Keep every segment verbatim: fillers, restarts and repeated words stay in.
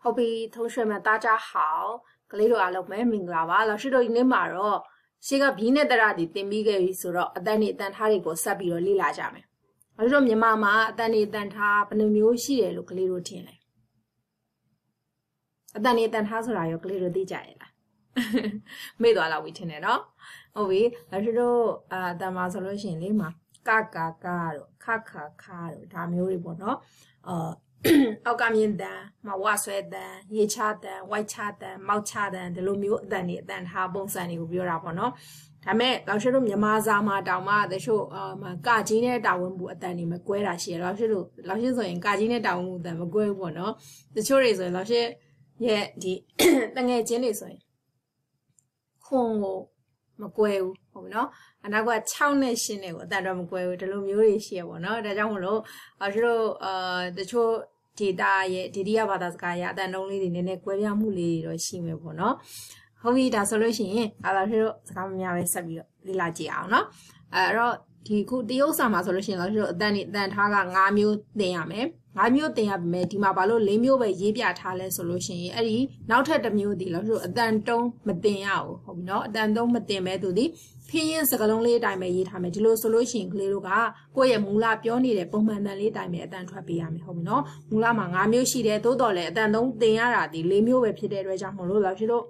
好比同学们大家好，格里多阿拉们明啦吧？老师都已经骂了，这个比那得啦的点比个意思了，但你但他那个傻逼了里拉家没？我说你妈妈，但你但他不能没有戏的，格里多听嘞，但你但他说啦，有格里多对家的啦，没多啦，我听的了。好比老师都啊，但嘛说了心里嘛，嘎嘎嘎了，卡卡卡了，他没有的不喏，呃。အောက်ကမြင့်တန်မဝဆွဲတန်ရေချတန်ဝိုက်ချတန်မောက်ချတန်ဒီလိုမျိုးအတန်တွေအတန်ထားပုံစံတွေကိုပြောတာပေါ့နော်ဒါပေမဲ့လောက်ရှိတို့မြန်မာစာမှာတောင်မှတချို့အာကကြီးနဲ့တာဝန်မှုအတန်တွေမကွဲတာရှိရလောက်ရှိတို့လောက်ရှိဆိုရင်ကကြီးနဲ့တာဝန်မှုအတန်မကွဲဘူးပေါ့နော်တချို့တွေဆိုရင်လောက်ရှိရဲ့ဒီတငယ်ချင်းတွေဆိုရင်ခွန်ကိုမကွဲဘူးဟုတ်ပြီနော်အနောက်က၆နဲ့၈နဲ့ကိုအတန်တော့မကွဲဘူးဒီလိုမျိုးတွေရှိရပေါ့နော်ဒါကြောင့်မလို့လောက်ရှိတို့အာတချို့ဒေတာရဲ့ဒေဒီယဘာသာစကားရအတန်တုံးလေးတွေနည်းနည်းကွဲပြားမှုလေးတွေတော့ရှိမယ်ပေါ့နော်ဟုတ်ပြီဒါဆိုလို့ရှိရင်အားလုံးတို့စကားမများပဲဆက်ပြီးတော့လေ့လာကြည့်အောင်နော်အဲ့တော့ဒီခုတရုတ်စာမှာဆိုလို့ရှိရင်တော့တို့အတန်အတန်ထားက၅မျိုးသင်ရမယ်၅မျိုးသင်ရပါမယ်ဒီမှာဘာလို့၄မျိုးပဲရေးပြထားလဲဆိုလို့ရှိရင်အဲ့ဒီနောက်ထပ်တစ်မျိုးဒီလို့တို့အတန်တုံးမသင်ရဘူးဟုတ်ပြီနော်အတန်တုံးမသင်မဲ့သူဒီဖင်းရင်စကလုံးလေးအတိုင်းပဲရေးထားမယ်ဒီလိုဆိုလို့ရှိရင်ကလေးတို့ကကိုယ့်ရဲ့မူလပြောနေတဲ့ပုံမှန်တန်လေးအတိုင်းပဲအတန်ထွက်ပေးရမယ်ဟုတ်ပြီနော်မူလမှာ၅မျိုးရှိတယ်သို့တော်လည်းအတန်တုံးသင်ရတာဒီ၄မျိုးပဲဖြစ်တဲ့အတွက်ကြောင့်မလို့လောက်ရှိတို့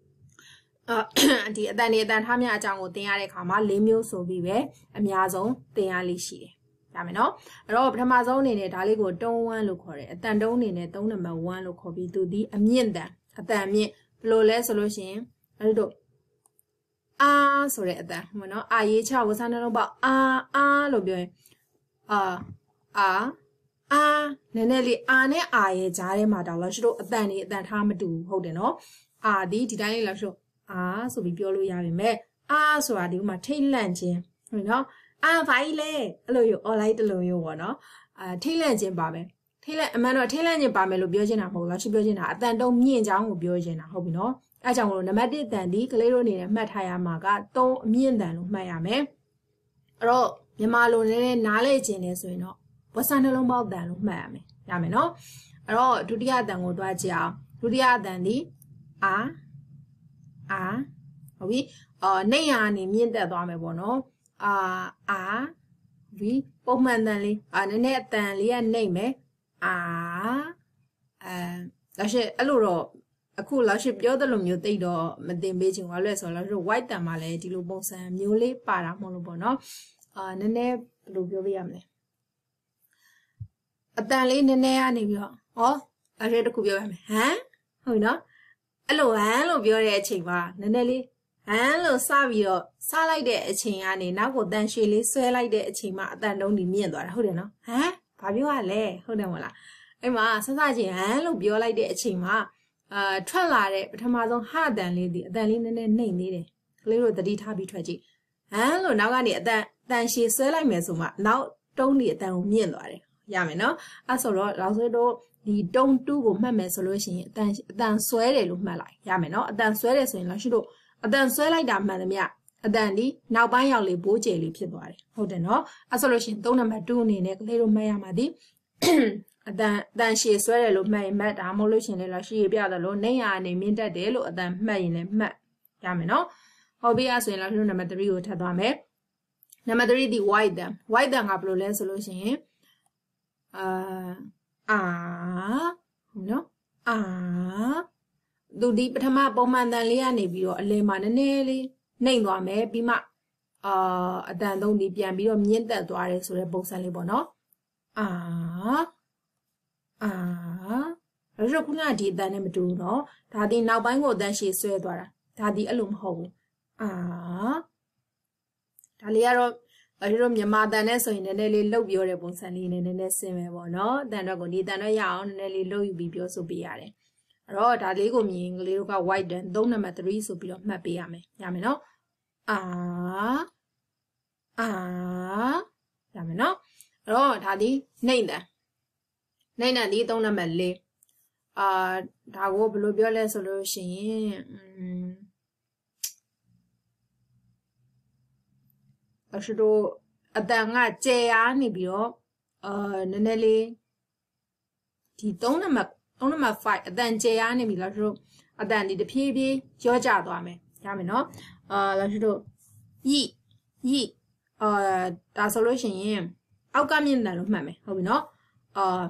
အဲဒီအတန်ဒီအတန်ထားများအကြောင်းကိုသင်ရတဲ့အခါမှာ၄မျိုးဆိုပြီးပဲအများဆုံးသင်ရလိမ့်ရှိတယ်ရမယ်နော်အဲ့တော့ပထမဆုံးအနေနဲ့ဒါလေးကိုတုံးဝမ်းလို့ခေါ်တယ်အတန်တုံးအနေနဲ့သုံးနံပါတ်၁လို့ခေါ်ပြီးသူဒီအမြင့်တန်အတန်မြင့်ဘယ်လိုလဲဆိုလို့ရှိရင်အဲ့တို့အာဆိုတဲ့အတန်ဟုတ်မနော်အာရေးချဝဆန်းနှလုံးပေါက်အာအာလို့ပြောရင်အာအာအာနည်းနည်းလေးအာနဲ့အာရဲ့ကြားထဲမှာတောင်လို့ရှိတို့အတန်နေအတန်ထားမတူဘူးဟုတ်တယ်နော်အာဒီဒီတိုင်းလေးလို့ရှိတို့အာဆိုပြီးပြောလို့ရပါမယ်အာဆိုတာဒီဥမာထိတ်လန့်ခြင်းဟုတ်နော်အာဘာကြီးလဲအဲ့လိုရော online တလုံးရောပေါ့နော်အာထိတ်လန့်ခြင်းပါပဲထိတ်လန့်အမှန်တော့ထိတ်လန့်ခြင်းပါမယ်လို့ပြောချင်တာမဟုတ်လားရှင်းပြောချင်တာအတန်တုံးမြင့်ချောင်းကိုပြောချင်တာဟုတ်ပြီနော်အဲကြောင့်မလို့နံပါတ်၁တန်ဒီကလေးတို့အနေနဲ့မှတ်ထားရမှာကသုံးအမြင့်တန်လို့မှတ်ရမယ်အဲ့တော့မြန်မာလိုနဲ့နားလဲခြင်းလဲဆိုရင်တော့ဝဆနှလုံးပေါက်တန်လို့မှတ်ရမယ်ရမယ်နော်အဲ့တော့ဒုတိယတန်ကိုတွားကြည့်အောင်ဒုတိယတန်ဒီအာအာဟုတ်ပြီအော်နေရအနေမြင့်တက်သွားမယ်ပေါ့နော်အာအာဒီပုံမှန်တန်လေးအာနည်းနည်းအတန်လေးကနေမယ်အာအဲဒါရှိအဲ့လိုတော့အခုလောက်ရှိပြောတဲ့လိုမျိုးတိတ်တော့မတင်ပေးချင်ဘူးလဲဆိုတော့လောက်ရှိ white တန်မှာလည်းဒီလိုပုံစံမျိုးလေးပါတာမဟုတ်လို့ပေါ့နော်အာနည်းနည်းဘယ်လိုပြောပြရမလဲအတန်လေးနည်းနည်းကနေပြီးတော့ဟောအဲ့ဒါတခုပြောရမယ်ဟမ်ဟုတ်နော်အဲ့လိုဟမ်လို့ပြောတဲ့အချိန်မှာနည်းနည်းလေးဟမ်လို့စပြီးတော့စားလိုက်တဲ့အချိန်ကနေနောက်ကိုတန်ရှည်လေးဆွဲလိုက်တဲ့အချိန်မှာအတန်တုံးဒီမြင့်သွားတာဟုတ်တယ်နော်ဟမ်ဘာပြောရလဲဟုတ်တယ်မဟုတ်လားအဲ့မှာစစချင်းဟမ်လို့ပြောလိုက်တဲ့အချိန်မှာအာထွက်လာတဲ့ပထမဆုံးဟအတန်လေးဒီအတန်လေးနည်းနည်းနှိမ့်နေတယ်ကလေးတို့သတိထားပြီးထွက်ကြည့်ဟမ်လို့နောက်ကနေအတန်တန်ရှည်ဆွဲလိုက်မယ်ဆိုမှနောက်တုံးဒီအတန်ကိုမြင့်သွားတယ်ရမယ်နော်အဲ့ဆိုတော့လောက်ဆိုတော့ဒီတုံးတူးကိုမှတ်မယ်ဆိုလို့ရှိရင်အတန်အတန်ဆွဲတယ်လို့မှတ်လိုက်ရမယ်နော်အတန်ဆွဲတယ်ဆိုရင်လောက်ရှိတော့အတန်ဆွဲလိုက်တာမှန်သမျှအတန်ဒီနောက်ပိုင်းရောက်လေဘိုးကျယ်လေးဖြစ်သွားတယ်ဟုတ်တယ်နော်အဲ့ဆိုလို့ရှိရင်သုံးနံပါတ်၂အနေနဲ့ကလေးတို့မှတ်ရမှာဒီအတန်အတန်ရှည်ဆွဲတယ်လို့မှတ်ရင်မှတ်ဒါမဟုတ်လို့ရှိရင်လည်းလောက်ရှိရပြတယ်လို့နေရအနေမြင့်တက်တယ်လို့အတန်မှတ်ရင်လည်းမှတ်ရမယ်နော်ဟုတ်ပြီအဲ့ဆိုရင်လောက်တို့နံပါတ်၃ကိုထပ်သွားမယ်နံပါတ်၃ဒီ white တန် white တန်ကဘယ်လိုလဲဆိုလို့ရှိရင်အာအာဟုတ်နော်အာသူဒီပထမပုံမှန်တန်လေးကနေပြီးတော့အလယ်မှာနည်းနည်းလေးနှိမ့်သွားမယ်ပြီးမှအာအတန်သုံးဒီပြန်ပြီးတော့မြင့်တက်သွားတယ်ဆိုတဲ့ပုံစံလေးပေါ့နော်အာအာအဲ့တော့ခုနကဒီအတန်နဲ့မတူဘူးနော်ဒါဒီနောက်ပိုင်းကိုအတန်ရှည်ဆွဲသွားတာဒါဒီအဲ့လိုမဟုတ်ဘူးအာဒါလေးကတော့အဲ့တော့မြန်မာတန်နဲ့ဆိုရင်နည်းနည်းလေးလှုပ်ပြောတဲ့ပုံစံလေးနဲ့နည်းနည်းဆင်မယ်ပေါ့နော်တန်တော့ကိုဒီတန်တော့ရအောင်နည်းနည်းလေးလှုပ်ယူပြီးပြောဆိုပေးရတယ်အဲ့တော့ဒါလေးကိုမြင်ကလေးတို့က white တန်သုံးနံပါတ်၃ဆိုပြီးတော့မှတ်ပေးရမယ်ရမယ်နော်အာအာရမယ်နော်အဲ့တော့ဒါဒီနှိမ့်တန်နှိမ့်တန်ဒီသုံးနံပါတ်၄အာဒါကိုဘယ်လိုပြောလဲဆိုလို့ရှိရင်အဲ့ဆိုအတန်ကကျဲအားနေပြီးတော့အာနည်းနည်းလေးဒီသုံးနံပါတ်သုံးနံပါတ်fiveအတန်ကျေရနေပြီလားတို့အတန်ဒီတဖြည်းဖြည်းကြောကြသွားမယ်ရမယ်နော်အာလားတို့ဤဤအာဒါဆိုလို့ရှိရင်အောက်ကမြင့်တန်လို့မှတ်မယ်ဟုတ်ပြီနော်အာ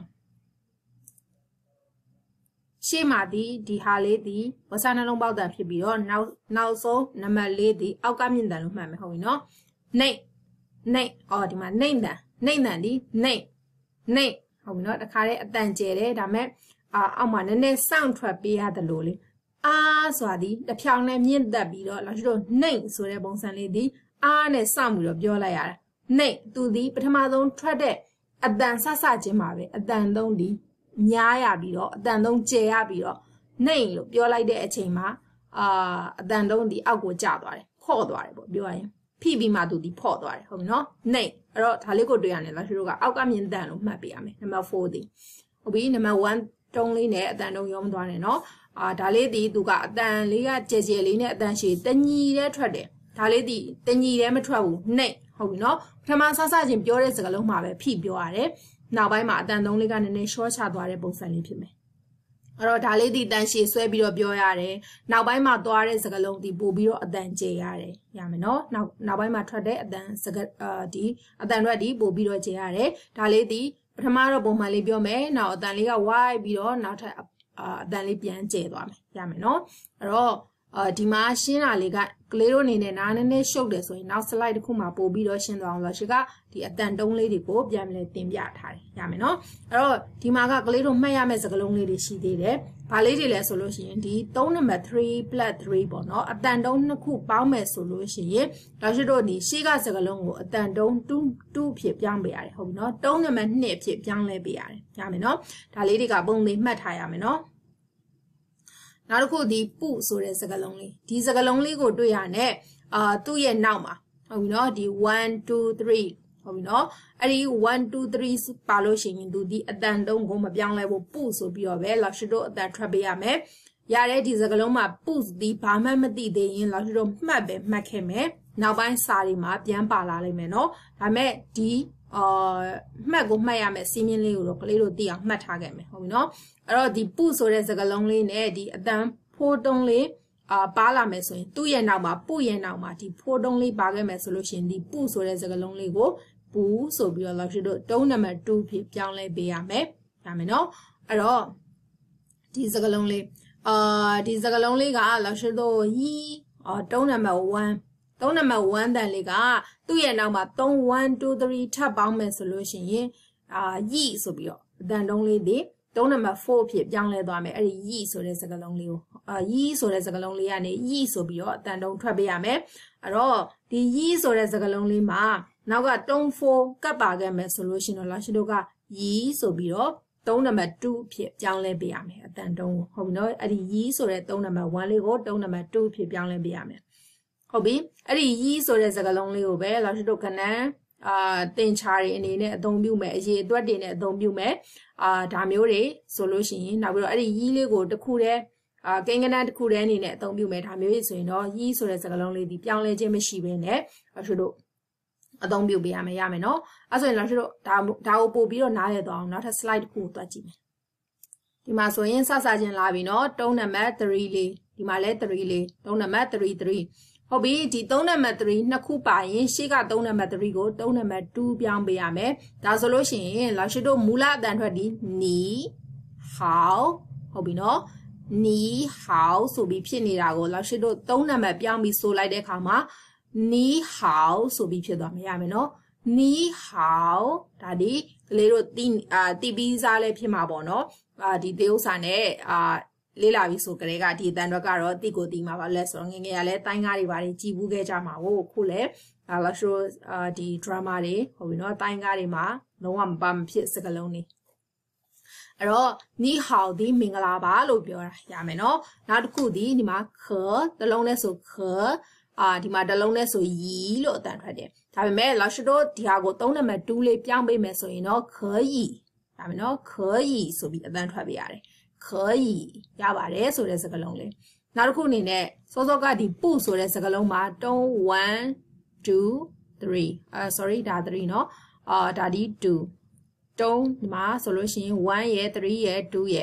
ရှေ့မှာဒီဒီဟာလေးဒီဝဆာနှလုံးပေါက်တန်ဖြစ်ပြီးတော့နောက်နောက်ဆုံးနံပါတ်လေးဒီအောက်ကမြင့်တန်လို့မှတ်မယ်ဟုတ်ပြီနော်နှိမ့်နှိမ့်အော်ဒီမှာနှိမ့်တန်နှိမ့်တန်ဒီနှိမ့်နှိမ့်ဟုတ်ပြီနော်တခါလေးအတန်ကျဲတယ်ဒါမဲ့အာအောက်မှာနည်းနည်းစောင့်ထွက်ပေးရတယ်လို့လေအာဆိုတာဒီတဖြောင်နဲ့မြင့်တက်ပြီးတော့လာရှိတော့နှိမ့်ဆိုတဲ့ပုံစံလေးဒီအားနဲ့စောင့်ပြီးတော့ပြောလိုက်ရတယ်နှိမ့်သူဒီပထမဆုံးထွက်တဲ့အတန်ဆဆချင်းမှာပဲအတန်သုံးဒီများရပြီးတော့အတန်သုံးကျဲရပြီးတော့နှိမ့်လို့ပြောလိုက်တဲ့အချိန်မှာအာအတန်သုံးဒီအောက်ကိုကျသွားတယ်ဖော့သွားတယ်ပေါ့ပြောရရင်ဖိပြီးမှသူဒီဖော့သွားတယ်ဟုတ်ပြီနော်နှိမ့်အဲ့တော့ဒါလေးကိုတွေ့ရတယ်လားရှိတို့ကအောက်ကမြင့်တန်လို့မှတ်ပေးရမယ်နံပါတ်fourဒီဟုတ်ပြီနံပါတ်oneတုံးလေးနဲ့အတန်တုံးရောမသွားနဲ့နော်အာဒါလေးဒီသူကအတန်လေးကကြဲကြဲလေးနဲ့အတန်ရှည်တညီတဲ့ထွက်တယ်ဒါလေးဒီတညီတဲ့မထွက်ဘူးနှိမ့်ဟုတ်ပြီနော်ပထမဆဆချင်းပြောတဲ့စကားလုံးမှာပဲဖိပြောရတယ်နောက်ပိုင်းမှာအတန်သုံးလေးကနည်းနည်းရှော့ချသွားတဲ့ပုံစံလေးဖြစ်မယ်အဲ့တော့ဒါလေးဒီတန်ရှည်ဆွဲပြီးတော့ပြောရတယ်နောက်ပိုင်းမှာသွားတဲ့စကားလုံးဒီပို့ပြီးတော့အတန်ကျေရတယ်ရမယ်နော်နောက်နောက်ပိုင်းမှာထွက်တဲ့အတန်စကားအာဒီအတန်ထွက်ဒီပို့ပြီးတော့ကျေရတယ်ဒါလေးဒီပထမတော့ပုံမှန်လေးပြောမယ်နောက်အတန်လေးကဝိုင်းပြီးတော့နောက်ထပ်အာအတန်လေးပြန်ကျဲသွားမယ်ရမယ်နော်အဲ့တော့အာဒီမှာရှင်းတာလေးကကလေးတို့အနေနဲ့နားနည်းနည်းရှုပ်တယ်ဆိုရင်နောက် slide တစ်ခုမှာပို့ပြီးတော့ရှင်းသွားအောင်လို့ရှိကဒီအတန်တုံးလေးတွေကိုပြန်လဲတင်ပြထားတယ်ရမယ်နော်အဲ့တော့ဒီမှာကကလေးတို့မှတ်ရမယ့်စကားလုံးလေးတွေရှိသေးတယ်ဘာလေးတွေလဲဆိုလို့ရှိရင်ဒီthreeနံပါတ်three plus three ပေါ့နော်အတန်တုံးနှစ်ခုပေါင်းမယ်ဆိုလို့ရှိရင်ဒါရှိတို့ဒီရှေ့ကစကားလုံးကိုအတန်တုံးtwo twoဖြစ်ပြောင်းပေးရတယ်ဟုတ်ပြီနော်threeနံပါတ်twoဖြစ်ပြောင်းလဲပေးရတယ်ရမယ်နော်ဒါလေးတွေကပုံလေးမှတ်ထားရမယ်နော်နောက်တစ်ခုဒီပုဆိုတဲ့စကားလုံးလေးဒီစကားလုံးလေးကိုတွေ့ရနဲ့အာသူ့ရဲ့နောက်မှာဟုတ်ပြီနော်ဒီ one two three ဟုတ်ပြီနော်အဲ့ဒီ one two three ပါလို့ရှိရင်သူဒီအတန်တုံးကိုမပြောင်းလဲဘူးပုဆိုပြီးတော့ပဲလောက်ရှိတို့အတန်ထွက်ပေးရမယ်ရတဲ့ဒီစကားလုံးမှာပုဒီဘာမှမသိသေးရင်လောက်ရှိတို့မှတ်ပဲမှတ်ခဲ့မယ်နောက်ပိုင်းစာတွေမှာပြန်ပါလာလိမ့်မယ်နော်ဒါမဲ့ဒီအာမှတ်ကိုမှတ်ရမယ်စီးမြင့်လေးကိုတော့ကလေးတို့သိအောင်မှတ်ထားခဲ့မယ်ဟုတ်ပြီနော်အဲ့တော့ဒီပုဆိုတဲ့စကားလုံးလေးနဲ့ဒီအတန်ဖိုးတုံးလေးအာပါလာမယ်ဆိုရင်သူ့ရဲ့နောက်မှာပုရဲ့နောက်မှာဒီဖိုးတုံးလေးပါခဲ့မယ်ဆိုလို့ရှိရင်ဒီပုဆိုတဲ့စကားလုံးလေးကိုပူဆိုပြီးတော့လောက်ရှိတို့တုံးနံပါတ်twoဖြစ်ပြောင်းလဲပေးရမယ်ရမယ်နော်အဲ့တော့ဒီစကားလုံးလေးအာဒီစကားလုံးလေးကလောက်ရှိတို့ဟီအာတုံးနံပါတ်oneတုံးနံပါတ်oneတန်လေးကသူ့ရဲ့နောက်မှာthree one two threeထပ်ပေါင်းမယ်ဆိုလို့ရှိရင်အာယီဆိုပြီးတော့အတန်တုံးလေးဒီthreeနံပါတ်fourဖြစ်ပြောင်းလဲသွားမယ်အဲ့ဒီယီဆိုတဲ့စကားလုံးလေးကိုအာယီဆိုတဲ့စကားလုံးလေးကနေယီဆိုပြီးတော့အတန်တုံးထွက်ပေးရမယ်အဲ့တော့ဒီယီဆိုတဲ့စကားလုံးလေးမှာနောက်ကthree fourကပ်ပါခဲ့မယ်ဆိုလို့ရှိရင်တော့လာရှိတို့ကယီဆိုပြီးတော့threeနံပါတ်twoဖြစ်ပြောင်းလဲပေးရမယ်အတန်တုံးကိုဟုတ်ပြီနော်အဲ့ဒီယီဆိုတဲ့threeနံပါတ်oneလေးကိုthreeနံပါတ်twoဖြစ်ပြောင်းလဲပေးရမယ်ဟုတ်ပြီအဲ့ဒီယီဆိုတဲ့စကားလုံးလေးကိုပဲလာရှိတို့ခဏအာတင်ချာတွေအနေနဲ့အသုံးပြုမယ်အရေးအတွက်တွေနဲ့အသုံးပြုမယ်အာဒါမျိုးတွေဆိုလို့ရှိရင်နောက်ပြီးတော့အဲ့ဒီယီလေးကိုတစ်ခုတည်းအာကိန်းကနန်းတစ်ခုတည်းအနေနဲ့အသုံးပြုမယ်ဒါမျိုးကြီးဆိုရင်တော့ယီဆိုတဲ့စကားလုံးလေးဒီပြောင်းလဲခြင်းမရှိဘဲနဲ့အထူးတို့အသုံးပြုပေးရမယ်ရမယ်နော်အဲ့ဆိုရင်တော့တို့ဒါဒါကိုပို့ပြီးတော့နားလည်သွားအောင်နောက်ထပ် slide တစ်ခုကိုတွက်ကြည့်မယ်ဒီမှာဆိုရင်စစချင်းလာပြီနော်threeနံပါတ်threeလေးဒီမှာလဲthreeလေးthreeနံပါတ်three threeဟုတ်ပြီဒီthreeနံပါတ်threeနှစ်ခုပါရင်ရှေ့ကthreeနံပါတ်threeကိုthreeနံပါတ်twoပြောင်းပေးရမယ်ဒါဆိုလို့ရှိရင်လောက်ရှိတို့မူလအတန်ထွက်ဒီနီဟောက်ဟုတ်ပြီနော်နီဟောက်ဆိုပြီးဖြစ်နေတာကိုလောက်ရှိတို့threeနံပါတ်ပြောင်းပြီးဆိုလိုက်တဲ့အခါမှာနီဟောက်ဆိုပြီးဖြစ်သွားမှာရမယ်နော်နီဟောက်ဒါဒီကလေးတို့တီအာတီပီးစားလဲဖြစ်မှာပေါ့နော်အာဒီတေးဥစ္စာနဲ့အာလေးလာပြီဆိုကြတဲ့ကဒီအတန်တော့ကတော့တိကိုတီမှာပါလဲဆိုတော့ငငယ်ရလဲတိုင်းကားတွေပါတွေကြည်ဘူးခဲ့ကြမှာကိုခုလဲအာလာရှိုအာဒီ drama တွေဟုတ်ပြီနော်တိုင်းကားတွေမှာလုံးဝမပါမဖြစ်စကလုံးနေအဲ့တော့နီဟောက်ဒီမင်္ဂလာပါလို့ပြောတာရမယ်နော်နောက်တစ်ခုဒီဒီမှာခတလုံးလဲဆိုခအာဒီမှာတလုံးလဲဆိုရီလို့အတန်ထွက်တယ်ဒါပေမဲ့လာရှိတော့ဒီဟာကိုthreeနံပါတ်twoလေးပြောင်းပေးမယ်ဆိုရင်တော့ခရီဒါမယ်နော်ခရီဆိုပြီးအတန်ထွက်ပေးရတယ်可以ရပါတယ်ဆိုတဲ့စကားလုံးလေးနောက်တစ်ခုအနေနဲ့စောစောကဒီပုဆိုတဲ့စကားလုံးမှာone two threeအာ sorry ဒါthreeเนาะအာဒါဒီtwoတုံးဒီမှာဆိုလို့ရှိရင်oneရယ်threeရယ်twoရယ်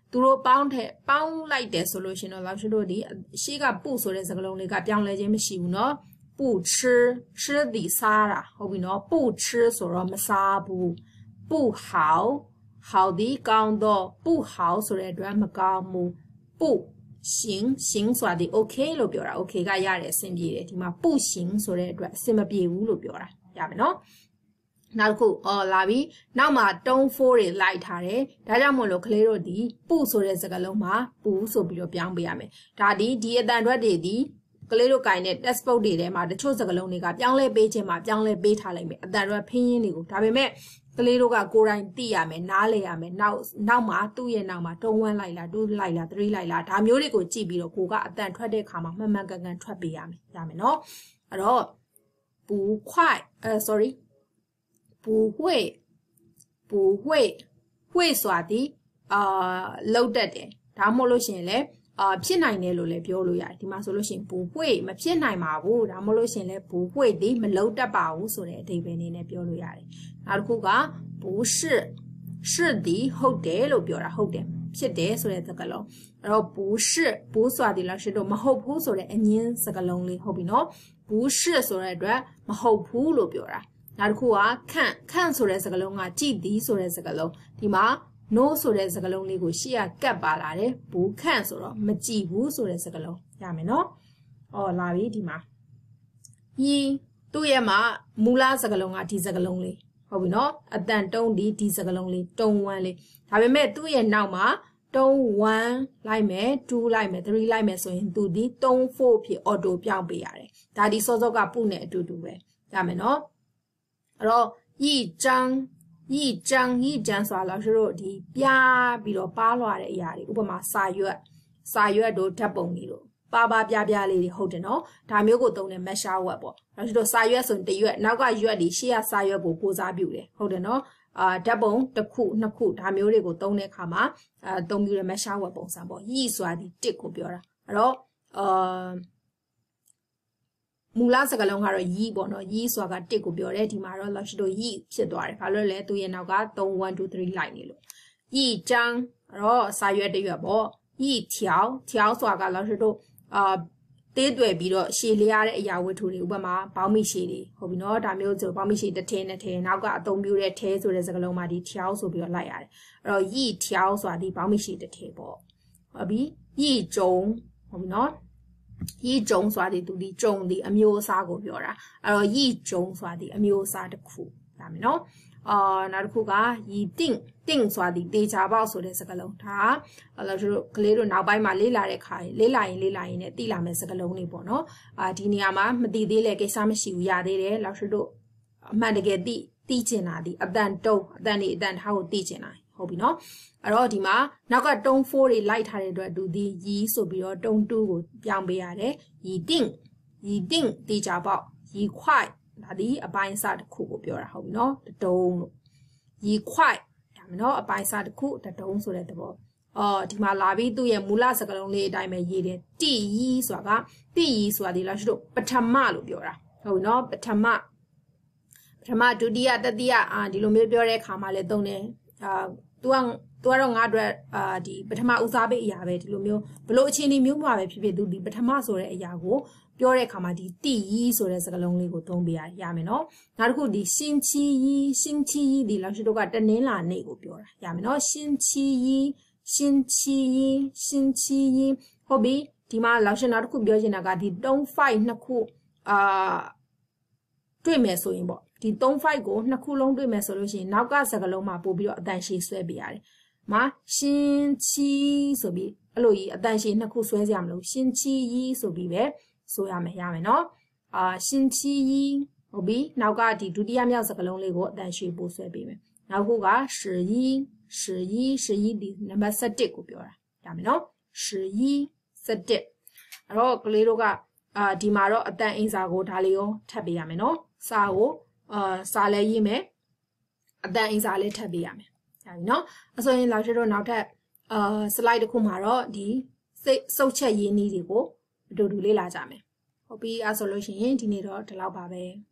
သူတို့ပေါင်းတဲ့ပေါင်းလိုက်တယ်ဆိုလို့ရှင်တော့老师တို့ဒီရှေ့ကပူဆိုတဲ့စကားလုံးလေးကပြောင်းလဲခြင်းမရှိဘူးเนาะ不吃吃ဒီစားတာဟုတ်ပြီเนาะ不吃ဆိုတော့မစားဘူး不好好ဒီကောင်းတော့不好ဆိုတဲ့အတွက်မကောင်းဘူး不行行ဆိုတာဒီ okay လို့ပြောတာ okay ကရတယ်အဆင်ပြေတယ်ဒီမှာ不行ဆိုတဲ့အတွက်အဆင်မပြေဘူးလို့ပြောတာရမယ်เนาะနောက်တစ်ခုအော်လာပြီနောက်မှာတုံးဖိုးတွေလိုက်ထားတယ်ဒါကြောင့်မို့လို့ကလေးတို့ဒီပူဆိုတဲ့စကားလုံးမှာပူဆိုပြီးတော့ပြောင်းပေးရမယ်ဒါဒီဒီအတန်အတွက်တွေဒီကလေးတို့ကင်တဲ့ test book တွေထဲမှာတချို့စကားလုံးတွေကပြောင်းလဲပေးခြင်းမှာပြောင်းလဲပေးထားလိုက်မယ်အတန်အတွက်ဖင်းရင်းတွေကိုဒါပေမဲ့ကလေးတို့ကကိုယ်တိုင်သိရမယ်နားလည်ရမယ်နောက်နောက်မှာသူ့ရဲ့နောက်မှာတုံးဝမ်းလိုက်လားတူးလိုက်လားသတိလိုက်လားဒါမျိုးတွေကိုကြည့်ပြီးတော့ကိုကအတန်ထွက်တဲ့ခါမှာမှန်မှန်ကန်ကန်ထွက်ပေးရမယ်ရမယ်နော်အဲ့တော့ပူခွိုက်အဲ sorry不会不会会ဆိုတာဒီအာလောက်တတ်တယ်ဒါမှမဟုတ်လို့ရှိရင်လည်းအာဖြစ်နိုင်တယ်လို့လည်းပြောလို့ရတယ်ဒီမှာဆိုလို့ရှိရင်不会မဖြစ်နိုင်ပါဘူးဒါမှမဟုတ်လို့ရှိရင်လည်း不会ဒီမလောက်တတ်ပါဘူးဆိုတဲ့အဓိပ္ပာယ်နည်းနဲ့ပြောလို့ရတယ်နောက်တစ်ခုက不是是ဒီဟုတ်တယ်လို့ပြောတာဟုတ်တယ်ဖြစ်တယ်ဆိုတဲ့စကားလုံးအဲ့တော့不是不ဆိုတာဒီလားရှိတော့မဟုတ်ဘူးဆိုတဲ့အငင်းစကားလုံးလေးဟုတ်ပြီနော်不是ဆိုတဲ့အတွက်မဟုတ်ဘူးလို့ပြောတာနောက်တစ်ခုကခန့်ခန့်ဆိုတဲ့စကားလုံးကကြည်သည်ဆိုတဲ့စကားလုံးဒီမှာ no ဆိုတဲ့စကားလုံးလေးကိုရှေ့ကကပ်ပါလာတယ်ဘူးခန့်ဆိုတော့မကြည်ဘူးဆိုတဲ့စကားလုံးရမယ်နော်အော်လာပြီဒီမှာဤသူ့ရဲ့မှာမူလစကားလုံးကဒီစကားလုံးလေးဟုတ်ပြီနော်အတန်တုံးဒီဒီစကားလုံးလေးတုံးဝမ်းလေးဒါပေမဲ့သူ့ရဲ့နောက်မှာတုံးဝမ်းလိုက်မယ်twoလိုက်မယ်threeလိုက်မယ်ဆိုရင်သူဒီသုံး four ဖြစ်အော်တိုပြောင်းပေးရတယ်ဒါဒီစောစောကပုနဲ့အတူတူပဲရမယ်နော်အဲ့တော့ဤကျန်းဤကျန်းဤကျန်းဆိုတာလို့ရှိတော့ဒီပြားပြီးတော့ပါလွှာတဲ့အရာတွေဥပမာစာရွက်စာရွက်တို့ဓာတ်ပုံတွေတို့ပါပါပြားပြားလေးတွေဟုတ်တယ်နော်ဒါမျိုးကိုသုံးတယ်မက်ရှာဝက်ပေါ့လို့ရှိတော့စာရွက်ဆိုရင်တစ်ရွက်နောက်ကရွက်ဒီရှေ့ကစာရွက်ကိုကိုစားပြုတယ်ဟုတ်တယ်နော်အာဓာတ်ပုံတစ်ခုနှစ်ခုဒါမျိုးတွေကိုသုံးတဲ့အခါမှာအာသုံးပြရမက်ရှာဝက်ပုံစံပေါ့ဤဆိုတာဒီတစ်ကိုပြောတာအဲ့တော့အာမူလစကားလုံးကတော့ရီးပေါ့နော်ရီးဆိုတာကတစ်ကိုပြောတယ်ဒီမှာတော့လောက်ရှိတော့ရီးဖြစ်သွားတယ်ဘာလို့လဲသူရဲ့နောက်ကthree one two threeလိုက်နေလို့ရီးကျန်းအဲ့တော့စာရွက်တစ်ရွက်ပေါ့ရီး条条ဆိုတာကလောက်ရှိတော့အာတေးတွေ့ပြီးတော့ရှည်လျားတဲ့အရာဝတ္ထုတွေဥပမာဘောင်းမိရှည်တွေဟုတ်ပြီနော်ဒါမျိုးဆိုဘောင်းမိရှည်တစ်ထည်နှစ်ထည်နောက်ကအသုံးပြုတဲ့ထဲဆိုတဲ့စကားလုံးမှာဒီ条ဆိုပြီးတော့လိုက်ရတယ်အဲ့တော့ရီး条ဆိုတာဒီဘောင်းမိရှည်တစ်ထည်ပေါ့ဟုတ်ပြီရီးကျုံဟုတ်ပြီနော်ရီးကျုံဆိုတာဒီသူဒီကျုံဒီအမျိုးအစားကိုပြောတာအဲ့တော့ရီးကျုံဆိုတာဒီအမျိုးအစားတစ်ခုဒါမယ်နော်အာနောက်တစ်ခုကရီးတင်တင်ဆိုတာဒီတေချာပေါက်ဆိုတဲ့စကားလုံးဒါအဲ့လိုတို့ကလေးတို့နောက်ပိုင်းမှာလေးလာတဲ့ခါလေးလာရင်လေးလာရင်လည်းသိလာမယ့်စကားလုံးတွေပေါ့နော်အာဒီနေရာမှာမသိသေးလေကိစ္စမရှိဘူးရသေးတယ်လောက်တို့အမှန်တကယ်သိသိကျင်တာဒီအတန်တုံးအတန်ဒီအတန်ထားကိုသိကျင်တာဟုတ်ပြီနော်အဲ့တော့ဒီမှာနောက်ကတုံးfourတွေလိုက်ထားတဲ့အတွက်သူဒီရီးဆိုပြီးတော့တုံးtwoကိုပြောင်းပေးရတယ်ရီးတင်ရီးတင်တေချာပေါက်ရီးခွိုက်ဒါဒီအပိုင်းအစတစ်ခုကိုပြောတာဟုတ်ပြီနော်တုံးလို့ရီးခွိုက်ဒါမနော်အပိုင်းအစတစ်ခုတုံးဆိုတဲ့သဘောအော်ဒီမှာလာပြီးသူ့ရဲ့မူလစကားလုံးလေးအတိုင်းပဲရေးတယ်တိရီးဆိုတာကတိရီးဆိုတာဒီလားရှိတော့ပထမလို့ပြောတာဟုတ်ပြီနော်ပထမပထမဒုတိယတတိယအာဒီလိုမျိုးပြောတဲ့အခါမှာလည်းသုံးတယ်အာतू ကतूကတော့ငါအတွက်အာဒီပထမဦးစားပေးအရာပဲဒီလိုမျိုးဘလို့အခြေအနေမျိုးမှာပဲဖြစ်ဖြစ် तू ဒီပထမဆိုတဲ့အရာကိုပြောတဲ့အခါမှာဒီတိရီးဆိုတဲ့စကားလုံးလေးကိုသုံးပေးရရမယ်နော်နောက်တစ်ခုဒီရှင်ချီရီးရှင်ချီရီးဒီလောက်ရှိတော့ကတနင်္လာနေ့ကိုပြောတာရမယ်နော်ရှင်ချီရီးရှင်ချီရီးရှင်ချီရီးဟုတ်ပြီဒီမှာလောက်ရှင်နောက်တစ်ခုပြောချင်တာကဒီthree fiveနှစ်ခုအာတွေ့မယ်ဆိုရင်ပေါ့ဒီthree fiveကိုနှစ်ခုလုံးတွေ့မယ်ဆိုလို့ရှိရင်နောက်ကစကားလုံးမှာပို့ပြီးတော့အတန်ရှည်ဆွဲပေးရတယ်။မှာရှင်ချီဆိုပြီးအဲ့လိုကြီးအတန်ရှည်နှစ်ခုဆွဲကြရမလို့ရှင်ချီကြီးဆိုပြီးပဲဆိုရမယ်ရမယ်နော်။အာရှင်ချီကြီးဟုတ်ပြီနောက်ကဒီဒုတိယမြောက်စကားလုံးလေးကိုအတန်ရှည်ပို့ဆွဲပေးမယ်။နောက်ခုကရှီကြီးရှီကြီးရှီကြီးဒီနံပါတ်sevenကိုပြောတာရမယ်နော်။ရှီကြီးsevenအဲ့တော့ကလေးတို့ကအာဒီမှာတော့အတန်အင်စာကိုဒါလေးရောထပ်ပေးရမယ်နော်။စာကိုအာစာလဲရေးမယ်အတန်အင်စာလေးထပ်ပေးရမယ်ရပြီနော်အဆိုရင်လောက်ရှိတော့နောက်ထပ်အာ slide တစ်ခုမှာတော့ဒီစိတ်စုပ်ချက်ရေးနည်းတွေကိုအတူတူလေ့လာကြမယ်ဟုတ်ပြီအဲဆိုလို့ရှိရင်ဒီနေ့တော့ဒီလောက်ပါပဲ